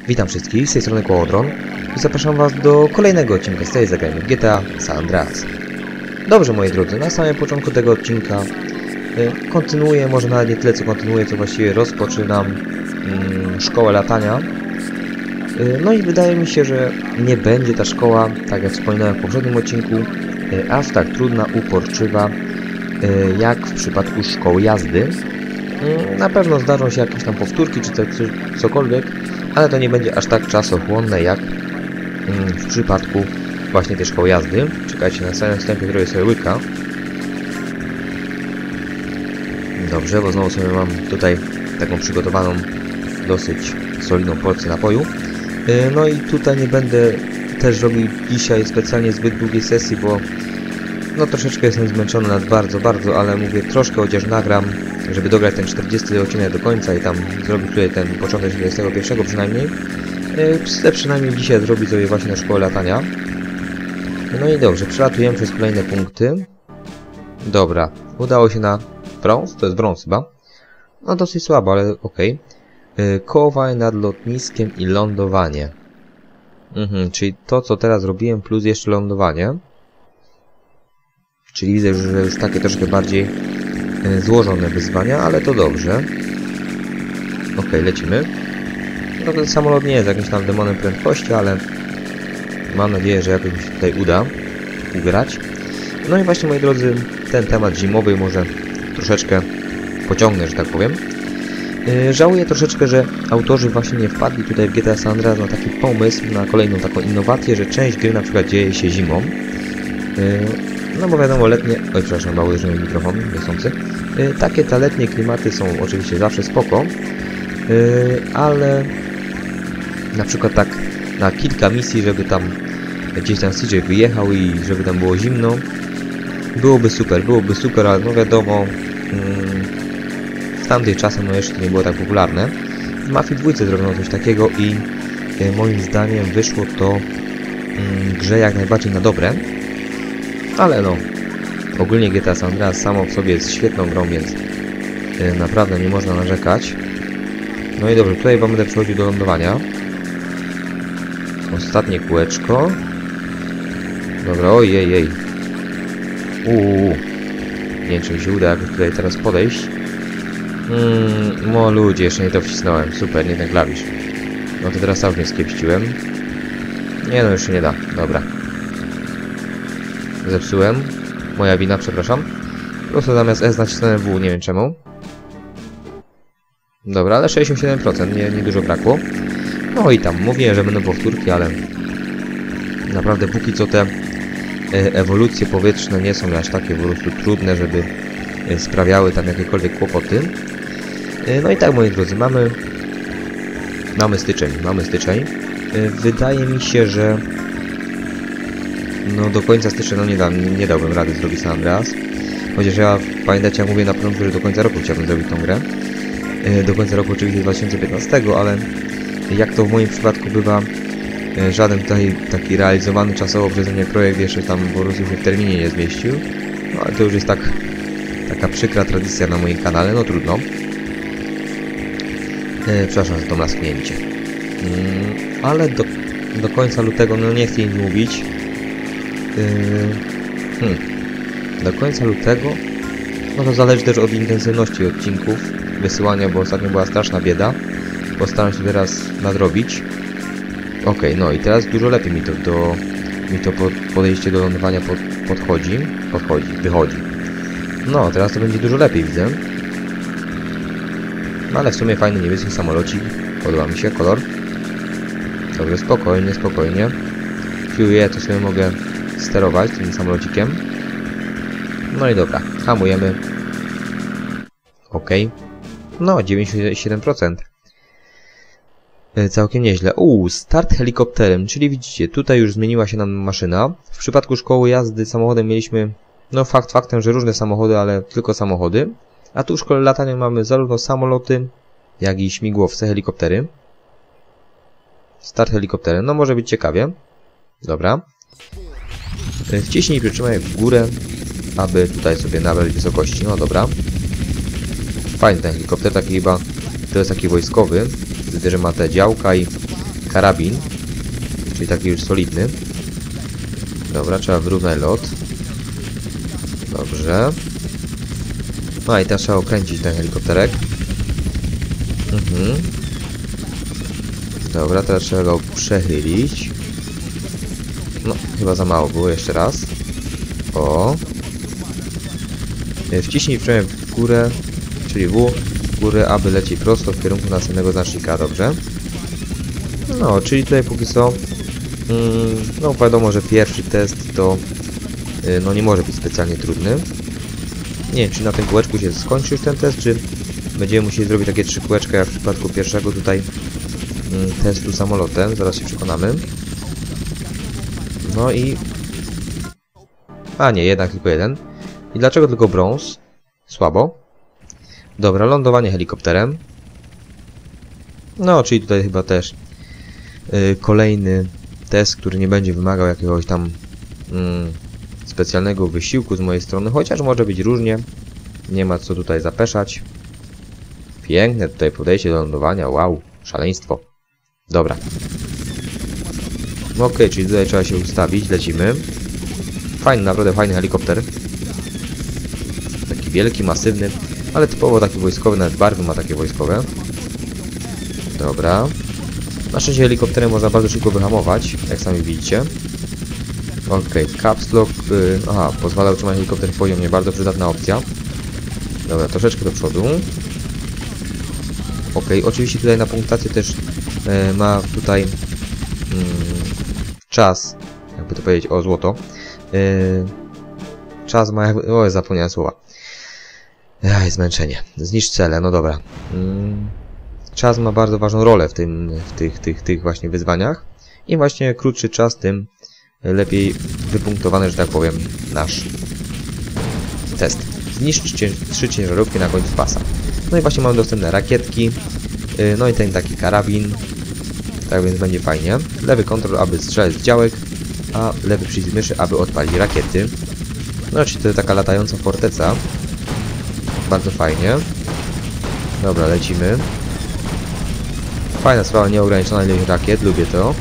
Witam wszystkich, z tej strony Kołodron i zapraszam Was do kolejnego odcinka z tej zagrania w GTA San Andreas. Dobrze, moi drodzy, na samym początku tego odcinka kontynuuję, może nawet nie tyle co kontynuuję, co właściwie rozpoczynam szkołę latania. No i wydaje mi się, że nie będzie ta szkoła, tak jak wspominałem w poprzednim odcinku, aż tak trudna, uporczywa jak w przypadku szkoły jazdy. Na pewno zdarzą się jakieś tam powtórki czy cokolwiek, ale to nie będzie aż tak czasochłonne jak w przypadku właśnie tej szkoły jazdy. Czekajcie, na samym wstępie zrobię sobie łyka. Dobrze, bo znowu sobie mam tutaj taką przygotowaną dosyć solidną porcję napoju. No i tutaj nie będę też robił dzisiaj specjalnie zbyt długiej sesji, bo no troszeczkę jestem zmęczony nad bardzo, ale mówię, troszkę chociaż nagram, żeby dograć ten 40 odcinek do końca i tam zrobić tutaj ten początek 41 przynajmniej. Chcę przynajmniej dzisiaj zrobić sobie właśnie na szkołę latania. No i dobrze, przelatujemy przez kolejne punkty. Dobra, udało się na brąz, to jest brąz chyba. No dosyć słabo, ale okej. Kołowaj nad lotniskiem i lądowanie. Czyli to, co teraz robiłem, plus jeszcze lądowanie. Czyli widzę, że już takie troszkę bardziej złożone wyzwania, ale to dobrze. Okej, lecimy. No ten samolot nie jest jakimś tam demonem prędkości, ale mam nadzieję, że jakoś mi się tutaj uda ugrać. No i właśnie, moi drodzy, ten temat zimowy może troszeczkę pociągnę, że tak powiem. Żałuję troszeczkę, że autorzy właśnie nie wpadli tutaj w GTA San Andreas na taki pomysł, na kolejną taką innowację, że część gry na przykład dzieje się zimą. No bo wiadomo, letnie... Oj, przepraszam, mało uderzyłem mikrofon, niechcący. Takie te letnie klimaty są oczywiście zawsze spoko, ale na przykład tak na kilka misji, żeby tam gdzieś tam CJ wyjechał i żeby tam było zimno, byłoby super, ale no wiadomo, w tamtych czasach no jeszcze to nie było tak popularne. W Mafii 2 zrobiono coś takiego i moim zdaniem wyszło to grze jak najbardziej na dobre. Ale no, ogólnie GTA San Andreas samo w sobie jest świetną grą, więc naprawdę nie można narzekać. No i dobrze, tutaj będę przechodził do lądowania. Ostatnie kółeczko. Dobra, ojej. Nie wiem, czy mi się uda jakoś tutaj teraz podejść. No ludzie, jeszcze nie to wcisnąłem. Super, nie ten klawisz. No to teraz sam nie skiepściłem. Nie no, już się nie da. Dobra. Zepsułem. Moja wina, przepraszam. Po prostu zamiast S nacisnąłem W, nie wiem czemu. Dobra, ale 67%, nie dużo brakło. No i tam, mówiłem, że będą powtórki, ale naprawdę póki co te ewolucje powietrzne nie są aż takie po prostu trudne, żeby sprawiały tam jakiekolwiek kłopoty. No i tak, moi drodzy, mamy styczeń. Wydaje mi się, że no do końca stycznia no nie dałbym rady zrobić San Andreas. Chociaż ja, pamiętacie, jak mówię na początku, że do końca roku chciałbym zrobić tą grę. Do końca roku oczywiście 2015, ale jak to w moim przypadku bywa, żaden tutaj taki realizowany czasowo przeze mnie projekt jeszcze tam po prostu się w terminie nie zmieścił. No ale to już jest taka przykra tradycja na moim kanale, no trudno. Przepraszam za to nasknięcie. Ale do końca lutego, no nie chcę nic mówić. Do końca lutego, no to zależy też od intensywności odcinków wysyłania, bo ostatnio była straszna bieda. Postaram się teraz nadrobić. Okej, no i teraz dużo lepiej mi to podejście do lądowania wychodzi. No, teraz to będzie dużo lepiej, widzę. No ale w sumie fajny niebieski samolocik. Podoba mi się kolor. Dobrze, spokojnie. Chwilę to sobie mogę sterować tym samolocikiem. No i dobra, hamujemy. Okej. No, 97%. Całkiem nieźle. Start helikopterem, czyli widzicie, tutaj już zmieniła się nam maszyna. W przypadku szkoły jazdy samochodem mieliśmy, no faktem, że różne samochody, ale tylko samochody. A tu w szkole latania mamy zarówno samoloty, jak i śmigłowce, helikoptery. Start helikopterem, no może być ciekawie. Dobra. Wciśnij i przytrzymaj w górę, aby tutaj sobie nabrać wysokości. No dobra. Fajny ten helikopter, taki chyba, to jest taki wojskowy. Widzę, że ma te działka i karabin, czyli taki już solidny. Dobra, trzeba wyrównać lot. Dobrze. No i teraz trzeba okręcić ten helikopterek. Dobra, teraz trzeba go przechylić. No, chyba za mało było, jeszcze raz. O. Wciśnij wciąż w górę, czyli w górę, aby lecieć prosto w kierunku następnego znacznika, dobrze? No, czyli tutaj póki co, no wiadomo, że pierwszy test to, no nie może być specjalnie trudny. Nie wiem, czy na tym kółeczku się skończy już ten test, czy będziemy musieli zrobić takie 3 kółeczka, jak w przypadku pierwszego tutaj testu samolotem, zaraz się przekonamy. No i... A nie, jednak tylko jeden. I dlaczego tylko brąz? Słabo. Dobra, lądowanie helikopterem. No, czyli tutaj chyba też kolejny test, który nie będzie wymagał jakiegoś tam specjalnego wysiłku z mojej strony, chociaż może być różnie. Nie ma co tutaj zapeszać. Piękne tutaj podejście do lądowania, wow, szaleństwo. Dobra. Ok, czyli tutaj trzeba się ustawić, lecimy. Fajny, naprawdę fajny helikopter. Taki wielki, masywny, ale typowo taki wojskowy, nawet barwy ma takie wojskowe. Dobra. Na szczęście helikopterem można bardzo szybko wyhamować, jak sami widzicie. Ok, caps lock, aha, pozwala utrzymać helikopter w poziomie, bardzo przydatna opcja. Dobra, troszeczkę do przodu. Ok, oczywiście tutaj na punktację też ma tutaj czas, jakby to powiedzieć, o złoto. Czas ma jakby, o zapomniałem słowa. Zmęczenie. Zniszcz cele, no dobra. Czas ma bardzo ważną rolę w tych właśnie wyzwaniach. Im właśnie krótszy czas, tym lepiej wypunktowany, że tak powiem, nasz test. Zniszcz 3 ciężarówki na końcu pasa. No i właśnie mamy dostępne rakietki. No i ten taki karabin. Tak więc będzie fajnie. Lewy kontrol, aby strzelać z działek, a lewy przycisk myszy, aby odpalić rakiety. No czyli to jest taka latająca forteca. Bardzo fajnie. Dobra, lecimy. Fajna sprawa, nieograniczona ilość rakiet, lubię to.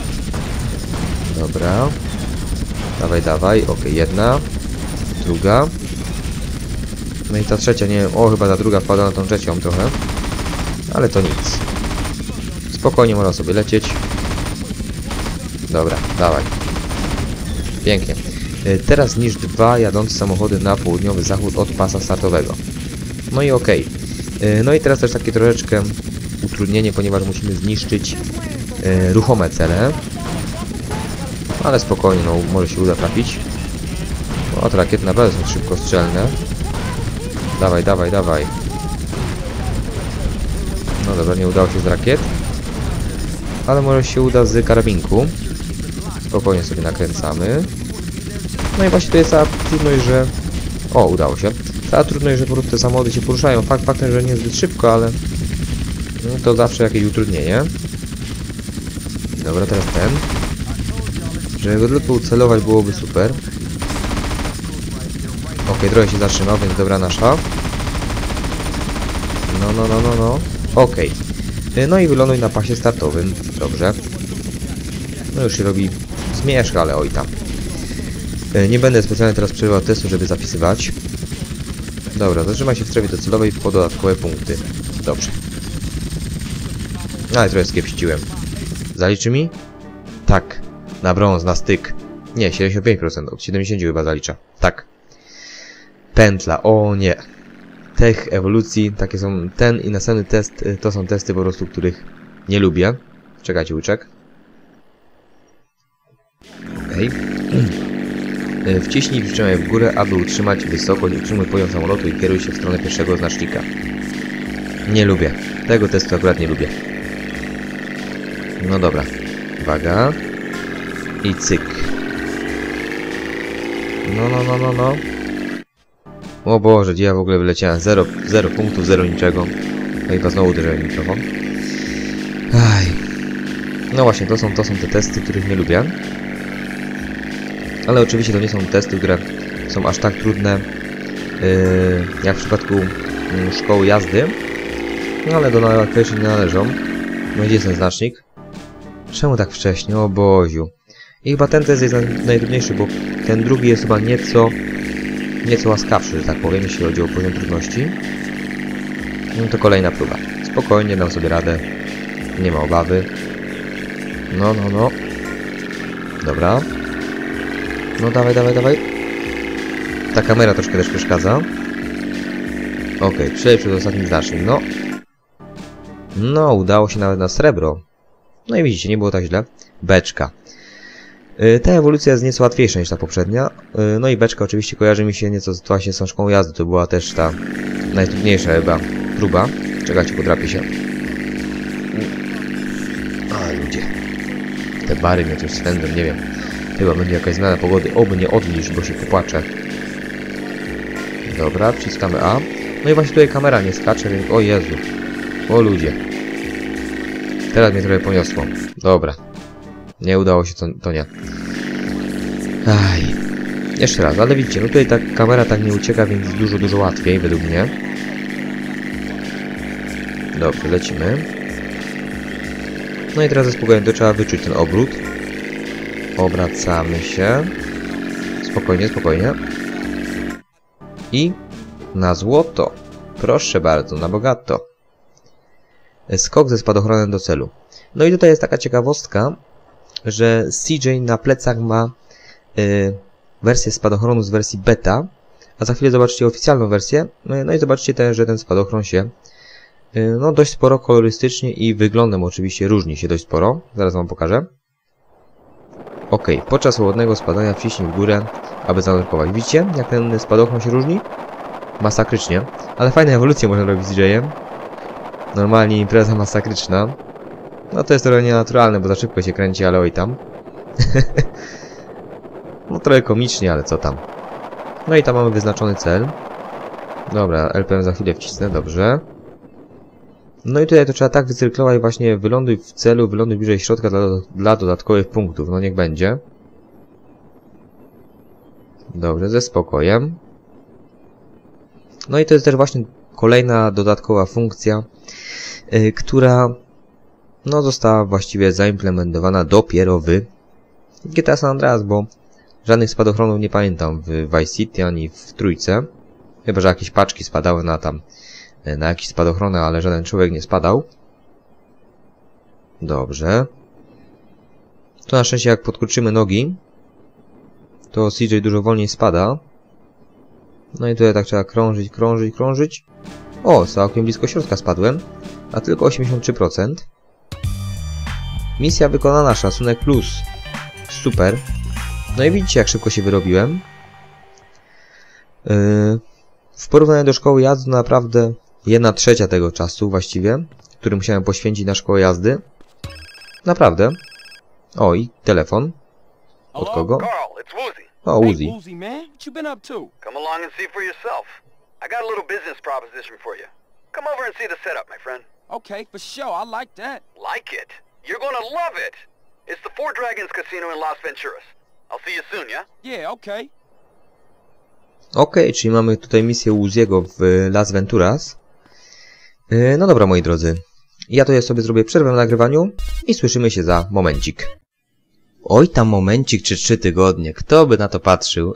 Dobra. Dawaj, dawaj. Ok, jedna. Druga. No i ta trzecia, nie wiem, o chyba ta druga wpada na tą trzecią trochę. Ale to nic. Spokojnie można sobie lecieć. Dobra, dawaj. Pięknie. Teraz zniszcz 2 jadące samochody na południowy zachód od pasa startowego. No i okej. No i teraz też takie troszeczkę utrudnienie, ponieważ musimy zniszczyć ruchome cele. Ale spokojnie, no może się uda trafić. O, te rakiety naprawdę są szybkostrzelne. Dawaj, dawaj, dawaj. No dobra, nie udało się z rakiet. Ale może się uda z karabinku. Spokojnie sobie nakręcamy. No i właśnie to jest cała trudność, że... O, udało się. Cała trudność, że po prostu te samochody się poruszają. Faktem, że nie zbyt szybko, ale... No, to zawsze jakieś utrudnienie. Dobra, teraz ten. Żeby go tylko ucelować byłoby super. Ok, trochę się zatrzymał, więc dobra nasza. No. Ok. No i wyląduj na pasie startowym. Dobrze. No już się robi zmierzch, ale oj tam. Nie będę specjalnie teraz przerywał testu, żeby zapisywać. Dobra, zatrzymaj się w strefie docelowej po dodatkowe punkty. Dobrze. Ale trochę skiepściłem. Zaliczy mi? Tak. Na brąz, na styk. Nie, 75%. Od 70 chyba zalicza. Tak. Pętla. O nie. Tech ewolucji. Takie są... Ten i następny test to są testy po prostu, których nie lubię. Czekajcie, łyczek. Okej. Wciśnij przytrzymaj w górę, aby utrzymać wysokość. Utrzymuj poziom samolotu i kieruj się w stronę pierwszego znacznika. Nie lubię. Tego testu akurat nie lubię. No dobra. Uwaga. I cyk. No. O Boże, gdzie ja w ogóle wyleciałem? 0 punktów, 0 niczego. No i znowu uderzyłem mikrofon. Aj. No właśnie, to są te testy, których nie lubię. Ale oczywiście to nie są testy, które są aż tak trudne jak w przypadku szkoły jazdy. No ale do najłatwiejszych nie należą. No gdzie jest ten znacznik? Czemu tak wcześnie? O Boziu. I chyba ten test jest najtrudniejszy, bo ten drugi jest chyba nieco łaskawszy, że tak powiem, jeśli chodzi o poziom trudności. No to kolejna próba. Spokojnie, dam sobie radę. Nie ma obawy. No. Dobra. No dawaj. Ta kamera troszkę też przeszkadza. Okej, przejdź przed ostatnim znacznik, no. No, udało się nawet na srebro. No i widzicie, nie było tak źle. Beczka. Ta ewolucja jest nieco łatwiejsza niż ta poprzednia. No i beczka oczywiście kojarzy mi się nieco właśnie z tą szkołą jazdy. To była też ta najtrudniejsza chyba próba. Czekajcie, podrapię się. A, ludzie. Te bary mnie coś swędzą, nie wiem. Chyba będzie jakaś zmiana pogody. Oby nie odlicz, bo się popłaczę. Dobra, wciskamy A. No i właśnie tutaj kamera nie skacze, więc... O Jezu. O ludzie. Teraz mnie trochę poniosło. Dobra. Nie udało się, to nie. Aj. Jeszcze raz, ale widzicie, no tutaj ta kamera tak nie ucieka, więc dużo łatwiej według mnie. Dobrze, lecimy. No i teraz ze spokojem to trzeba wyczuć ten obrót. Obracamy się. Spokojnie. I na złoto. Proszę bardzo, na bogato. Skok ze spadochronem do celu. No i tutaj jest taka ciekawostka, że CJ na plecach ma wersję spadochronu z wersji beta, a za chwilę zobaczycie oficjalną wersję. No i zobaczycie też, że ten spadochron się no dość sporo kolorystycznie i wyglądem oczywiście różni się dość sporo. Zaraz wam pokażę. Ok, podczas ładnego spadania wciśnij w górę, aby zanurkować. Widzicie, jak ten spadochron się różni? Masakrycznie. Ale fajne ewolucje można robić z CJ-em. Normalnie impreza masakryczna. No to jest trochę nienaturalne, bo za szybko się kręci, ale oj tam. No trochę komicznie, ale co tam. No i tam mamy wyznaczony cel. Dobra, LPM za chwilę wcisnę, dobrze. No i tutaj to trzeba tak wycyrklować właśnie wyląduj w celu, wyląduj bliżej środka dla dodatkowych punktów. No niech będzie. Dobrze, ze spokojem. No i to jest też właśnie kolejna dodatkowa funkcja, która no została właściwie zaimplementowana dopiero w GTA San Andreas, bo żadnych spadochronów nie pamiętam w Vice City ani w trójce. Chyba że jakieś paczki spadały na jakieś spadochrony, ale żaden człowiek nie spadał. Dobrze. To na szczęście jak podkurczymy nogi, to CJ dużo wolniej spada. No i tutaj tak trzeba krążyć. O, całkiem blisko środka spadłem, a tylko 83%. Misja wykonana, szacunek plus. Super. No i widzicie, jak szybko się wyrobiłem. W porównaniu do szkoły jazdy naprawdę 1/3 tego czasu właściwie, który musiałem poświęcić na szkołę jazdy. Naprawdę. O, i telefon. Od kogo? O, Uzi. Hey, Uzi, man, what you been up to? Come along and see for yourself. I got a little business proposition for you. Come over and see the setup, my friend. Okay, for sure, I like that. Like it? You're gonna love it. It's the Four Dragons Casino in Las Venturas. I'll see you soon, yeah? Yeah, okay. Okej, czyli mamy tutaj misję Uziego w Las Venturas. No dobra, moi drodzy. Ja tutaj sobie zrobię przerwę w nagrywaniu i słyszymy się za momencik. Oj, tam momencik czy 3 tygodnie. Kto by na to patrzył?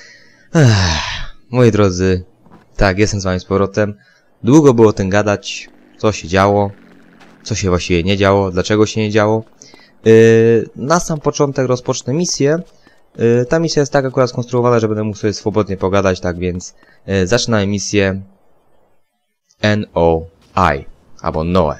Moi drodzy, tak, jestem z wami z powrotem. Długo było o tym gadać, co się działo, co się właściwie nie działo, dlaczego się nie działo. Na sam początek rozpocznę misję. Ta misja jest tak akurat skonstruowana, że będę mógł sobie swobodnie pogadać, tak więc zaczynamy misję NOI, albo Noe.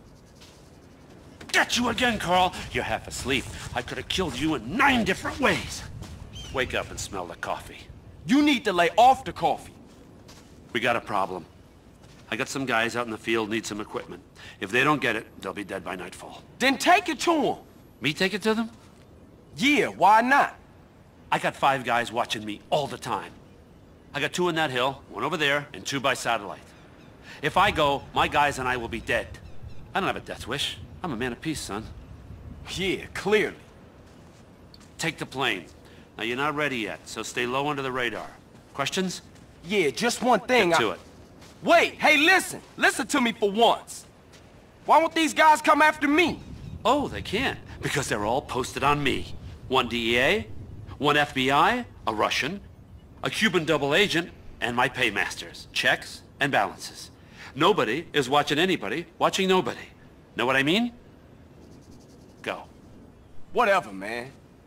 Got you again, Carl. You're half asleep. I could have killed you in 9 different ways. Wake up and smell the coffee. You need to lay off the coffee. We got a problem. I got some guys out in the field need some equipment. If they don't get it, they'll be dead by nightfall. Then take it to them. Me take it to them? Yeah, why not? I got 5 guys watching me all the time. I got 2 in that hill, 1 over there, and 2 by satellite. If I go, my guys and I will be dead. I don't have a death wish. I'm a man of peace, son. Yeah, clearly. Take the plane. Now, you're not ready yet, so stay low under the radar. Questions? Yeah, just one thing. Get to it. Wait, hey, listen. Listen to me for once. Why won't these guys come after me? Oh, they can't, because they're all posted on me. One DEA, one FBI, a Russian, a Cuban double agent, and my paymasters, checks and balances. Nobody is watching anybody, watching nobody. Know what I mean? Go. Whatever, man.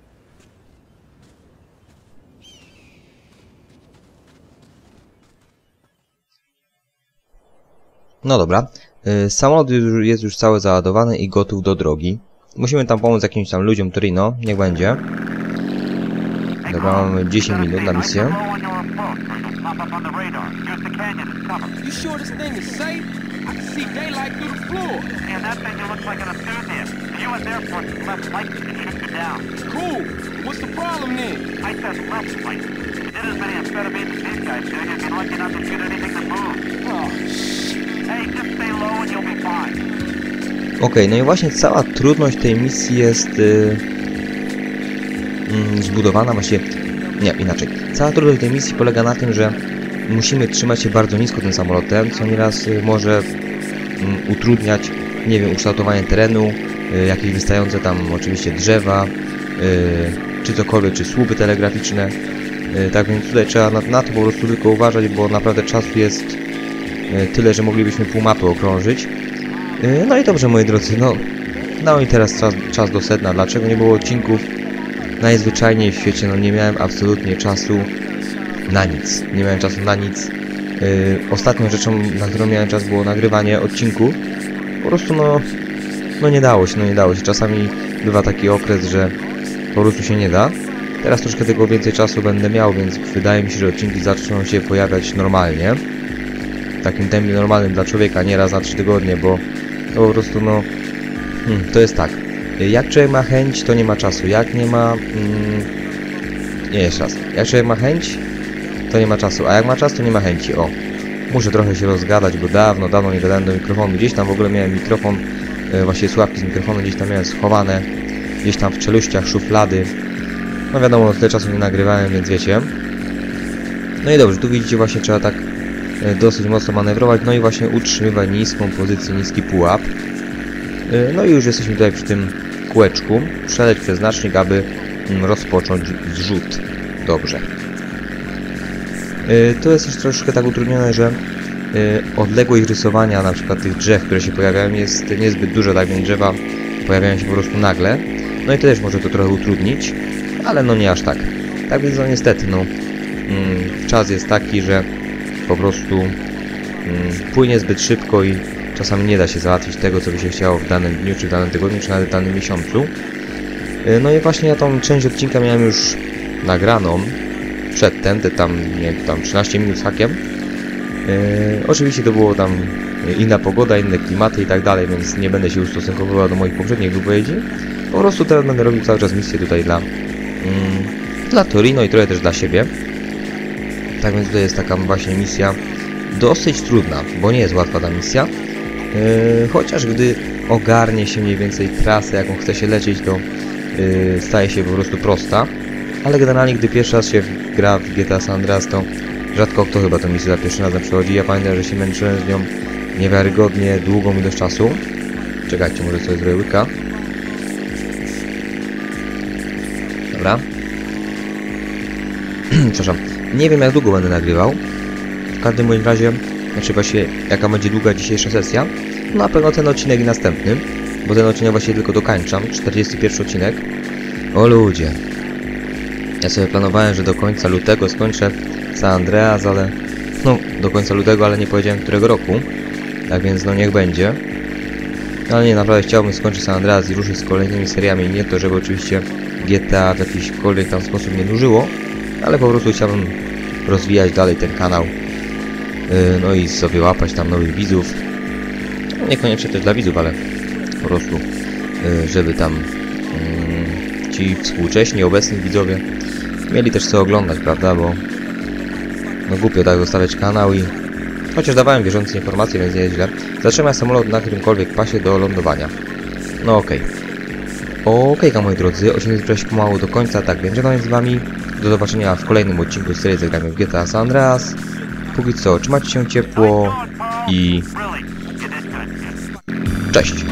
No dobra. Samolot jest już cały załadowany i gotów do drogi. Musimy tam pomóc jakimś tam ludziom Torino. Niech będzie. Dobra, mamy 10 minut na misję. You sure this thing is safe? I can see daylight through the floor. Yeah, that thing looks like an enthusiast. The U.S. Air Force is less likely to shoot you down. Cool. What's the problem then? I said less likely. If you did as many amphetamines as these guys do, you'd be lucky not to shoot anything that moves. Oh, shit. Hey, just stay low and you'll be fine. Okej, no i właśnie cała trudność tej misji jest zbudowana właściwie... Nie, inaczej. Cała trudność tej misji polega na tym, że musimy trzymać się bardzo nisko tym samolotem, co nieraz może utrudniać, nie wiem, ukształtowanie terenu, jakieś wystające tam oczywiście drzewa, czy cokolwiek, czy słupy telegraficzne. Tak więc tutaj trzeba na to po prostu tylko uważać, bo naprawdę czasu jest tyle, że moglibyśmy pół mapy okrążyć. No i dobrze, moi drodzy, no i teraz czas do sedna. Dlaczego nie było odcinków? Najzwyczajniej w świecie, no nie miałem absolutnie czasu na nic. Nie miałem czasu na nic. Ostatnią rzeczą, na którą miałem czas, było nagrywanie odcinków. Po prostu no nie dało się, Czasami bywa taki okres, że po prostu się nie da. Teraz troszkę tego więcej czasu będę miał, więc wydaje mi się, że odcinki zaczną się pojawiać normalnie. W takim tempie normalnym dla człowieka, nie raz na 3 tygodnie, bo po prostu to jest tak. Jak człowiek ma chęć, to nie ma czasu. Jak nie ma... Nie, jeszcze raz. Jak człowiek ma chęć, to nie ma czasu. A jak ma czas, to nie ma chęci. O. Muszę trochę się rozgadać, bo dawno nie gadałem do mikrofonu. Gdzieś tam w ogóle miałem mikrofon, właśnie słuchawki z mikrofonu gdzieś tam miałem schowane. Gdzieś tam w czeluściach, szuflady. No wiadomo, tyle czasu nie nagrywałem, więc wiecie. No i dobrze, tu widzicie właśnie trzeba tak dosyć mocno manewrować. No i właśnie utrzymywać niską pozycję, niski pułap. No i już jesteśmy tutaj przy tym kółeczku. Przeleć przez znacznik, aby rozpocząć zrzut. Dobrze. To jest też troszkę tak utrudnione, że odległość rysowania na przykład tych drzew, które się pojawiają, jest niezbyt duża, tak więc drzewa pojawiają się po prostu nagle. No i to też może to trochę utrudnić, ale no nie aż tak. Tak więc no niestety, czas jest taki, że po prostu płynie zbyt szybko i czasami nie da się załatwić tego, co by się chciało w danym dniu, czy w danym tygodniu, czy nawet w danym miesiącu. No i właśnie ja tą część odcinka miałem już nagraną przedtem, te tam, nie wiem, tam 13 minut z hakiem. Oczywiście to było tam inna pogoda, inne klimaty i tak dalej, więc nie będę się ustosunkowywał do moich poprzednich wypowiedzi. Po prostu teraz będę robił cały czas misję tutaj dla Torino i trochę też dla siebie. Tak więc to jest taka właśnie misja dosyć trudna, bo nie jest łatwa ta misja. Chociaż gdy ogarnie się mniej więcej trasę, jaką chce się lecieć, to staje się po prostu prosta. Ale generalnie, gdy pierwszy raz się gra w GTA San Andreas, to rzadko kto chyba tę misję za pierwszy razem przechodzi. Ja pamiętam, że się męczyłem z nią niewiarygodnie długą ilość czasu. Czekajcie, może sobie zrobię łyka. Dobra. Przepraszam. Nie wiem, jak długo będę nagrywał. W każdym bądź razie, znaczy właśnie jaka będzie długa dzisiejsza sesja. No na pewno ten odcinek i następny, bo ten odcinek właśnie tylko dokańczam. 41 odcinek. O ludzie. Ja sobie planowałem, że do końca lutego skończę San Andreas, ale... No, do końca lutego, ale nie powiedziałem którego roku. Tak więc no niech będzie. Ale nie, naprawdę chciałbym skończyć San Andreas i ruszyć z kolejnymi seriami. Nie to, żeby oczywiście GTA w jakikolwiek tam sposób nie nużyło, ale po prostu chciałbym rozwijać dalej ten kanał. No i sobie łapać tam nowych widzów. No, niekoniecznie też dla widzów, ale po prostu, żeby tam ci współcześni, obecni widzowie mieli też co oglądać, prawda, bo no głupio tak zostawiać kanał i chociaż dawałem bieżące informacje, więc nie jest źle. Zatrzymaj samolot na którymkolwiek pasie do lądowania. No okej. Okejka, moi drodzy, odcinek zbliża się pomału do końca, tak więc żegnam z wami. Do zobaczenia w kolejnym odcinku z serii Zagramy w GTA San Andreas. Póki co, trzymajcie się ciepło i cześć!